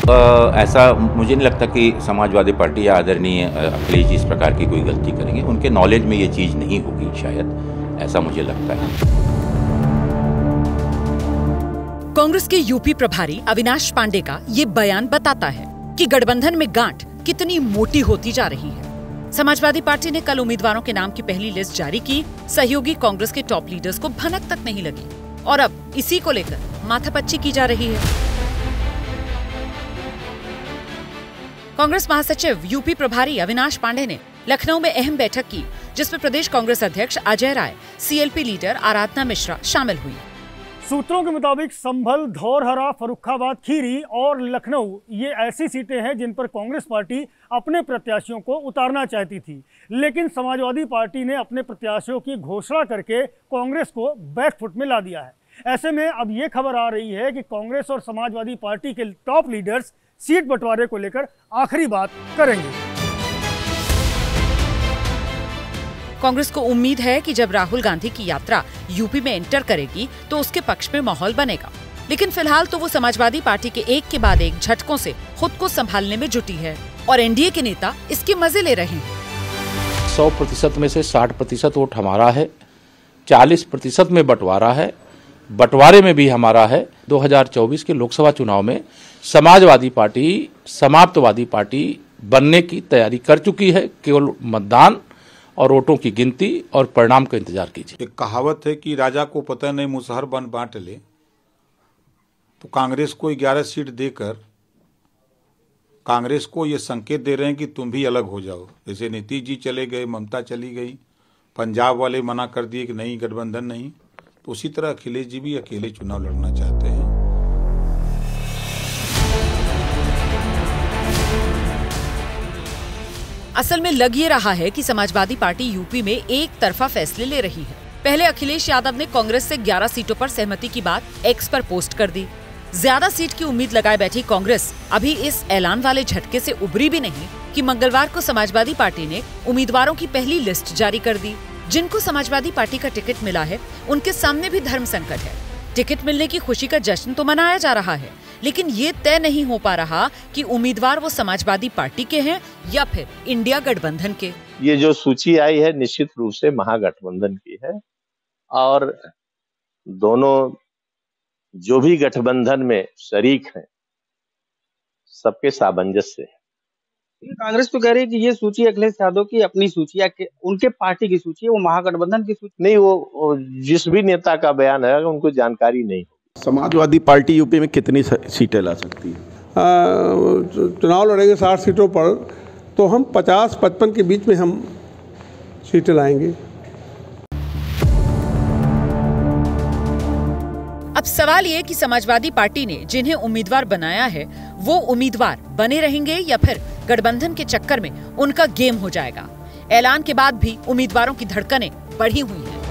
ऐसा मुझे नहीं लगता कि समाजवादी पार्टी या आदरणीय अखिलेश जी इस प्रकार की कोई गलती करेंगे। उनके नॉलेज में ये चीज़ नहीं होगी शायद, ऐसा मुझे लगता है। कांग्रेस के यूपी प्रभारी अविनाश पांडे का ये बयान बताता है कि गठबंधन में गांठ कितनी मोटी होती जा रही है। समाजवादी पार्टी ने कल उम्मीदवारों के नाम की पहली लिस्ट जारी की। सहयोगी कांग्रेस के टॉप लीडर्स को भनक तक नहीं लगी और अब इसी को लेकर माथापच्ची की जा रही है। कांग्रेस महासचिव यूपी प्रभारी अविनाश पांडे ने लखनऊ में अहम बैठक की, जिसमें प्रदेश कांग्रेस अध्यक्ष अजय राय, सीएलपी लीडर आराधना मिश्रा शामिल हुई। सूत्रों के मुताबिक संभल, धौरहरा, फर्रुखाबाद, खीरी और लखनऊ ये ऐसी सीटें हैं जिन पर कांग्रेस पार्टी अपने प्रत्याशियों को उतारना चाहती थी, लेकिन समाजवादी पार्टी ने अपने प्रत्याशियों की घोषणा करके कांग्रेस को बैकफुट में ला दिया है। ऐसे में अब ये खबर आ रही है कि कांग्रेस और समाजवादी पार्टी के टॉप लीडर्स सीट बंटवारे को लेकर आखिरी बात करेंगे। कांग्रेस को उम्मीद है कि जब राहुल गांधी की यात्रा यूपी में एंटर करेगी तो उसके पक्ष में माहौल बनेगा, लेकिन फिलहाल तो वो समाजवादी पार्टी के एक के बाद एक झटकों से खुद को संभालने में जुटी है और एनडीए के नेता इसके मजे ले रहे हैं। 100% में से 60% वोट हमारा है, 40% में बंटवारा है, बंटवारे में भी हमारा है। 2024 के लोकसभा चुनाव में समाजवादी पार्टी समाप्तवादी पार्टी बनने की तैयारी कर चुकी है। केवल मतदान और वोटों की गिनती और परिणाम का इंतजार कीजिए। एक कहावत है कि राजा को पता नहीं मुसहर बन बांट ले, तो कांग्रेस को 11 सीट देकर कांग्रेस को ये संकेत दे रहे हैं कि तुम भी अलग हो जाओ। जैसे नीतीश जी चले गए, ममता चली गई, पंजाब वाले मना कर दिए कि नहीं गठबंधन नहीं, तो उसी तरह अखिलेश जी भी अकेले चुनाव लड़ना चाहते हैं। असल में लग ये रहा है कि समाजवादी पार्टी यूपी में एक तरफा फैसले ले रही है। पहले अखिलेश यादव ने कांग्रेस से 11 सीटों पर सहमति की बात एक्स पर पोस्ट कर दी। ज्यादा सीट की उम्मीद लगाए बैठी कांग्रेस अभी इस ऐलान वाले झटके से उबरी भी नहीं कि मंगलवार को समाजवादी पार्टी ने उम्मीदवारों की पहली लिस्ट जारी कर दी। जिनको समाजवादी पार्टी का टिकट मिला है उनके सामने भी धर्म संकट है। टिकट मिलने की खुशी का जश्न तो मनाया जा रहा है, लेकिन ये तय नहीं हो पा रहा कि उम्मीदवार वो समाजवादी पार्टी के हैं या फिर इंडिया गठबंधन के। ये जो सूची आई है निश्चित रूप से महागठबंधन की है और दोनों जो भी गठबंधन में शरीक हैं सबके सामंजस्य है। कांग्रेस तो कह रही है कि ये सूची अखिलेश यादव की अपनी सूची है, उनके पार्टी की सूची है, वो महागठबंधन की सूची नहीं। वो जिस भी नेता का बयान है उनको जानकारी नहीं होगी। समाजवादी पार्टी यूपी में कितनी सीटें ला सकती है? चुनाव लड़ेंगे 60 सीटों पर, तो हम 50-55 के बीच में हम सीटें लाएंगे। अब सवाल ये कि समाजवादी पार्टी ने जिन्हें उम्मीदवार बनाया है वो उम्मीदवार बने रहेंगे या फिर गठबंधन के चक्कर में उनका गेम हो जाएगा। ऐलान के बाद भी उम्मीदवारों की धड़कनें बढ़ी हुई हैं।